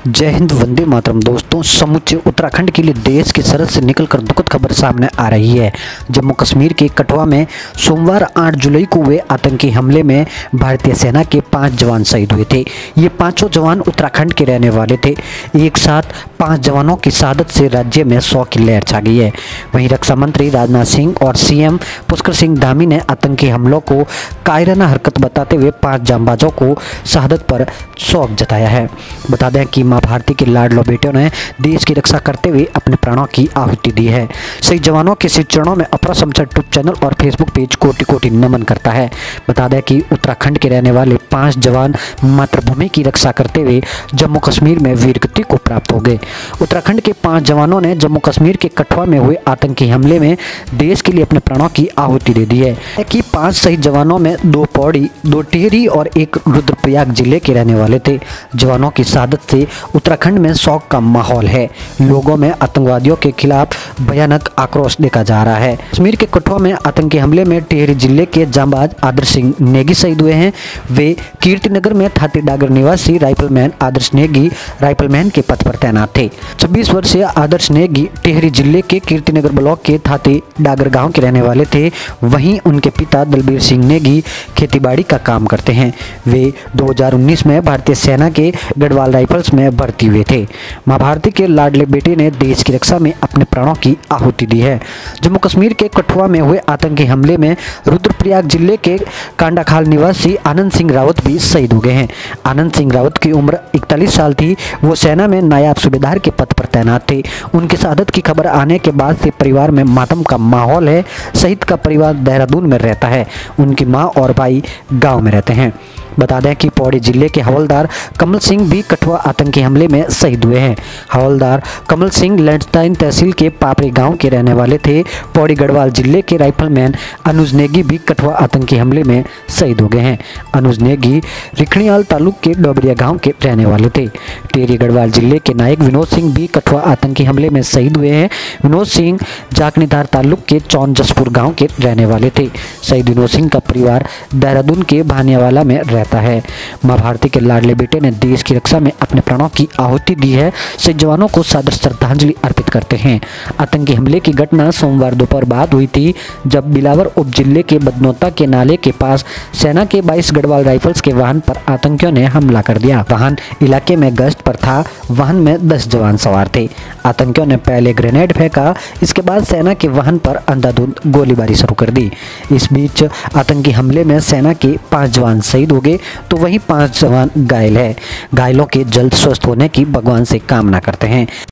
जय हिंद, वंदे मातरम। दोस्तों, समूचे उत्तराखंड के लिए देश की सरहद से निकलकर दुखद खबर सामने आ रही है। जम्मू कश्मीर के कठुआ में सोमवार 8 जुलाई को हुए आतंकी हमले में भारतीय सेना के 5 जवान शहीद हुए थे। ये पांचों जवान उत्तराखंड के रहने वाले थे। एक साथ 5 जवानों की शहादत से राज्य में शोक की लहर छा गई है। वहीं रक्षा मंत्री राजनाथ सिंह और सीएम पुष्कर सिंह धामी ने आतंकी हमलों को कायराना हरकत बताते हुए 5 जांबाजों को शहादत पर शोक जताया है। बता दें कि मां भारती के लाडलो बेटियों ने देश की रक्षा करते हुए अपने प्राणों की आहुति दी है। शहीद जवानों के श्री चरणों में अपरा समाचार यूट्यूब चैनल और फेसबुक पेज कोटि कोटि नमन करता है। बता दें कि उत्तराखंड के रहने वाले 5 जवान मातृभूमि की रक्षा करते हुए जम्मू कश्मीर में वीरगति को प्राप्त हो गए। उत्तराखंड के 5 जवानों ने जम्मू कश्मीर के कठुआ में हुए आतंकी हमले में देश के लिए अपने प्राणों की आहुति दे दी है कि 5 शहीद जवानों में 2 पौड़ी, 2 टिहरी और 1 रुद्रप्रयाग जिले के रहने वाले थे। जवानों की शहादत से उत्तराखंड में शोक का माहौल है। लोगों में आतंकवादियों के खिलाफ भयानक आक्रोश देखा जा रहा है। कश्मीर के कठुआ में आतंकी हमले में टिहरी जिले के जांबाज आदर्श सिंह नेगी शहीद हुए हैं। वे कीर्तिनगर में थाती डागर निवासी राइफलमैन आदर्श नेगी राइफलमैन के पद पर तैनात थे। 26 वर्षीय आदर्श नेगी टिहरी जिले के कीर्तिनगर ब्लॉक के थाती डागर गांव के रहने वाले थे। वहीं उनके पिता दलबीर सिंह नेगी खेतीबाड़ी का काम करते हैं। वे 2019 में भारतीय सेना के गढ़वाल राइफल्स में भर्ती हुए थे। मां भारती के लाडले बेटे ने देश की रक्षा में अपने प्राणों की आहुति दी है। जम्मू कश्मीर के कठुआ में हुए आतंकी हमले में रुद्रप्रयाग जिले के कांडाखाल निवासी आनंद सिंह रावत भी शहीद हो गए हैं। आनंद सिंह रावत की उम्र 41 साल थी। वो सेना में नायब सूबेदार के पद पर तैनात थे। उनकी शहादत की खबर आने के बाद से परिवार में मातम का माहौल है। शहीद का परिवार देहरादून में रहता है। उनकी मां और भाई गाँव में रहते हैं। बता दें कि पौड़ी जिले के हवलदार कमल सिंह भी कठुआ आतंकी हमले में शहीद हुए हैं। हवलदार कमल सिंह लैंडस्टाइन तहसील के पापड़ी गांव के रहने वाले थे। पौड़ी गढ़वाल जिले के राइफलमैन अनुज नेगी भी कठुआ आतंकी हमले में शहीद हो गए हैं। अनुज नेगी रिखणियाल तालुक के डोबरिया गांव के रहने वाले थे। टिहरी गढ़वाल जिले के नायक विनोद सिंह भी कठुआ आतंकी हमले में शहीद हुए हैं। विनोद सिंह जाकनीधार तालुक के चौन जसपुर गाँव के रहने वाले थे। शहीद विनोद सिंह का परिवार देहरादून के भानियावाला में रहता है। मां भारती के लाडले बेटे ने देश की रक्षा में अपने प्राणों की आहुति दी है। शहीद जवानों को सादर श्रद्धांजलि अर्पित करते हैं। आतंकी हमले की घटना सोमवार दोपहर बाद हुई थी, जब बिलावर उप जिले के बदनौता के नाले के पास सेना के 22 गढ़वाल राइफल्स के वाहन पर आतंकियों ने हमला कर दिया। वाहन इलाके में गश्त पर था। वाहन में 10 जवान सवार थे। आतंकियों ने पहले ग्रेनेड फेंका, इसके बाद सेना के वाहन पर अंधाधुंध गोलीबारी शुरू कर दी। इस बीच आतंकी हमले में सेना के 5 जवान शहीद हो गए, तो वहीं 5 जवान घायल है। घायलों के जल्द स्वस्थ होने की भगवान से कामना करते हैं।